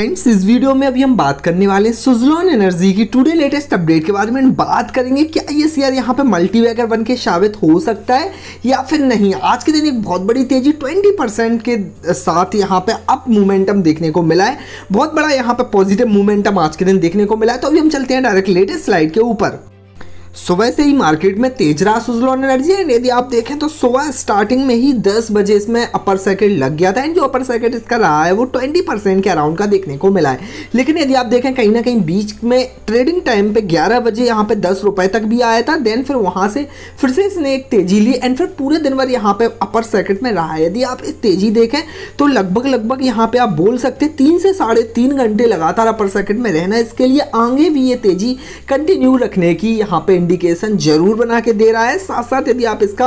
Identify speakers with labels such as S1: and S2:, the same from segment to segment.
S1: Friends, इस video में अभी हम बात करने वाले हैं सुज़लॉन एनर्जी की टुडे लेटेस्ट अपडेट के बारे में। बात करेंगे क्या ये शेयर यहाँ पे मल्टीबैगर बन के साबित हो सकता है या फिर नहीं। आज के दिन एक बहुत बड़ी तेजी 20% के साथ यहाँ पे अप मोमेंटम देखने को मिला है। बहुत बड़ा यहाँ पे पॉजिटिव मोमेंटम आज के दिन देखने को मिला है। तो अभी हम चलते हैं डायरेक्ट लेटेस्ट स्लाइड के ऊपर। सुबह से ही मार्केट में तेज रहा सुज़लॉन एनर्जी एंड यदि आप देखें तो सुबह स्टार्टिंग में ही 10 बजे इसमें अपर सर्किट लग गया था एंड जो अपर सर्किट इसका रहा है वो 20% के अराउंड का देखने को मिला है। लेकिन यदि आप देखें कहीं ना कहीं बीच में ट्रेडिंग टाइम पे 11 बजे यहाँ पे 10 रुपए तक भी आया था। देन फिर वहाँ से फिर से इसने एक तेजी ली एंड फिर पूरे दिन भर यहाँ पे अपर सर्किट में रहा है। यदि आप इस तेजी देखें तो लगभग यहाँ पे आप बोल सकते हैं 3 से 3.5 घंटे लगातार अपर सर्किट में रहना। इसके लिए आगे भी ये तेजी कंटिन्यू रखने की यहाँ पे इंडिकेशन जरूर बना के दे रहा है। साथ साथ यदि आप इसका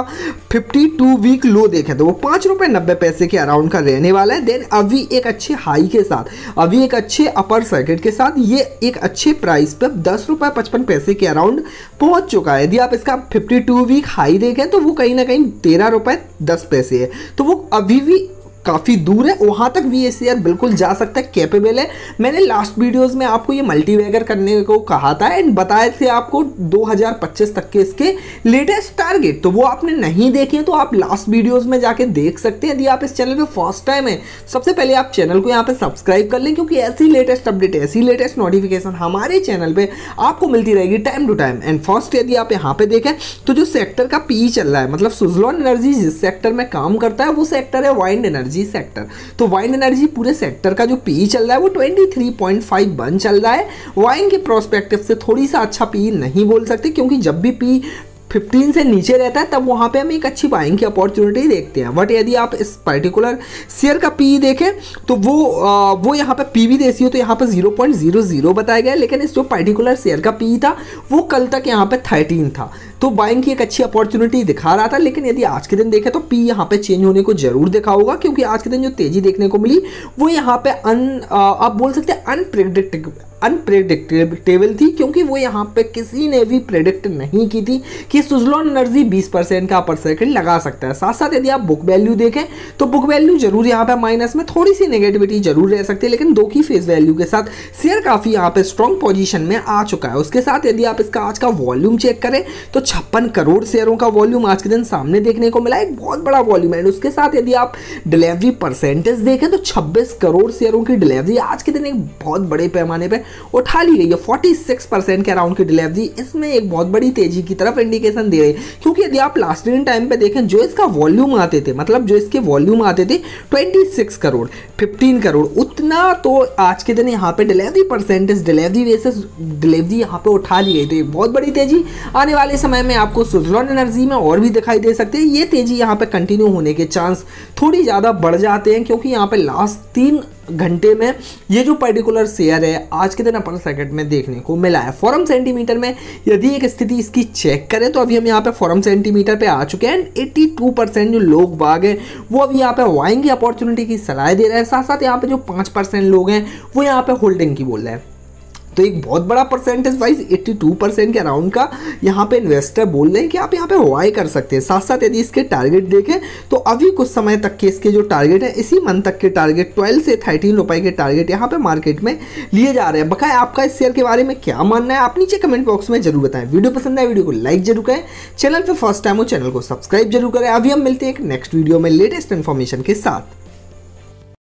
S1: 52 वीक लो देखें तो वो 5 रुपए 90 पैसे के अराउंड का रहने वाला है। देन अभी एक अच्छे हाई के साथ, अभी एक अच्छे अपर सर्किट के साथ ये एक अच्छे प्राइस पे 10 रुपए 55 पैसे के अराउंड पहुंच चुका है। यदि आप इसका 52 वीक हाई देखें तो वो कहीं ना कहीं 13 रुपए 10 पैसे है। तो वो अभी भी काफ़ी दूर है, वहाँ तक भी ये शेयर बिल्कुल जा सकता है, कैपेबल है। मैंने लास्ट वीडियोस में आपको ये मल्टीबैगर करने को कहा था एंड बताए थे आपको 2025 तक के इसके लेटेस्ट टारगेट। तो वो आपने नहीं देखे तो आप लास्ट वीडियोस में जाके देख सकते हैं। यदि आप इस चैनल पे फर्स्ट टाइम है, सबसे पहले आप चैनल को यहाँ पे सब्सक्राइब कर लें, क्योंकि ऐसी लेटेस्ट अपडेट, ऐसी लेटेस्ट नोटिफिकेशन हमारे चैनल पर आपको मिलती रहेगी time to time. And first यदि आप यहाँ पे देखें तो जो सेक्टर का पी चल रहा है, मतलब सुज़लॉन एनर्जी जिस सेक्टर में काम करता है वो सेक्टर है वाइंड एनर्जी सेक्टर। तो वाइंड एनर्जी पूरे सेक्टर का जो पी चल रहा है वो 23.51 चल रहा है। वाइन के प्रोस्पेक्टिव से थोड़ी सा अच्छा पी नहीं बोल सकते, क्योंकि जब भी पी 15 से नीचे रहता है तब वहाँ पे हम एक अच्छी बाइंग की अपॉर्चुनिटी देखते हैं। बट यदि आप इस पर्टिकुलर शेयर का पी देखें तो वो यहाँ पे पीवी रेशियो तो यहाँ पे 0.00 बताया गया है, लेकिन इस जो पर्टिकुलर शेयर का पी था वो कल तक यहाँ पे 13 था। तो बाइंग की एक अच्छी अपॉर्चुनिटी दिखा रहा था। लेकिन यदि आज के दिन देखें तो पी यहाँ पे चेंज होने को जरूर देखा होगा, क्योंकि आज के दिन जो तेजी देखने को मिली वो यहाँ पे आप बोल सकते हैं अनप्रेडिक्टेबल थी, क्योंकि वो यहाँ पे किसी ने भी प्रेडिक्ट नहीं की थी कि सुज़लॉन एनर्जी 20% का अपर सर्किट लगा सकता है। साथ साथ यदि आप बुक वैल्यू देखें तो बुक वैल्यू जरूर यहाँ पे माइनस में, थोड़ी सी नेगेटिविटी जरूर रह सकती है, लेकिन 2 की फेस वैल्यू के साथ शेयर काफ़ी यहाँ पे स्ट्रॉन्ग पोजीशन में आ चुका है। उसके साथ यदि आप इसका आज का वॉल्यूम चेक करें तो 56 करोड़ शेयरों का वॉल्यूम आज के दिन सामने देखने को मिला, एक बहुत बड़ा वॉल्यूम है। उसके साथ यदि आप डिलीवरी परसेंटेज देखें तो 26 करोड़ शेयरों की डिलीवरी आज के दिन एक बहुत बड़े पैमाने पर उठा ली गई है। 46% के अराउंड की डिलीवरी इसमें एक बहुत बड़ी तेजी की तरफ इंडिकेशन दे रही है, क्योंकि यदि आप लास्ट टाइम पे देखें जो इसका वॉल्यूम आते थे, मतलब जो इसके वॉल्यूम आते थे 26 करोड़ 15 करोड़ उतना, तो आज के दिन यहाँ पे delivery percentage, delivery basis delivery यहाँ पे उठा ली गई। तो एक बहुत बड़ी तेजी आने वाले समय में आपको सुज़लॉन एनर्जी में और भी दिखाई दे सकते हैं। ये तेजी यहाँ पे कंटिन्यू होने के चांस थोड़ी ज़्यादा बढ़ जाते हैं, क्योंकि यहाँ पे लास्ट 3 घंटे में ये जो पर्टिकुलर शेयर है आज के दिन अपर सर्किट में देखने को मिला है। फॉरम सेंटीमीटर में यदि एक स्थिति इसकी चेक करें तो अभी हम यहाँ पे फॉरम सेंटीमीटर पे आ चुके हैं। 82% जो लोग बाग हैं वो अभी यहाँ पे बाइंग की अपॉर्चुनिटी की सलाह दे रहे हैं। साथ साथ यहाँ पे जो 5% लोग हैं वो यहाँ पे होल्डिंग की बोल रहे हैं। तो एक बहुत बड़ा परसेंटेज वाइज 82% के अराउंड का यहाँ पे इन्वेस्टर बोल रहे हैं कि आप यहाँ पे वाई कर सकते हैं। साथ साथ यदि इसके टारगेट देखें तो अभी कुछ समय तक के इसके जो टारगेट है, इसी मंथ तक के टारगेट 12 से 13 रुपए के टारगेट यहाँ पे मार्केट में लिए जा रहे हैं। बकाया आपका इस शेयर के बारे में क्या मानना है आप नीचे कमेंट बॉक्स में जरूर बताएं। वीडियो पसंद है वीडियो को लाइक जरूर करें, चैनल पर फर्स्ट टाइम हो चैनल को सब्सक्राइब जरूर करें। अभी हम मिलते हैं एक नेक्स्ट वीडियो में लेटेस्ट इन्फॉर्मेशन के साथ।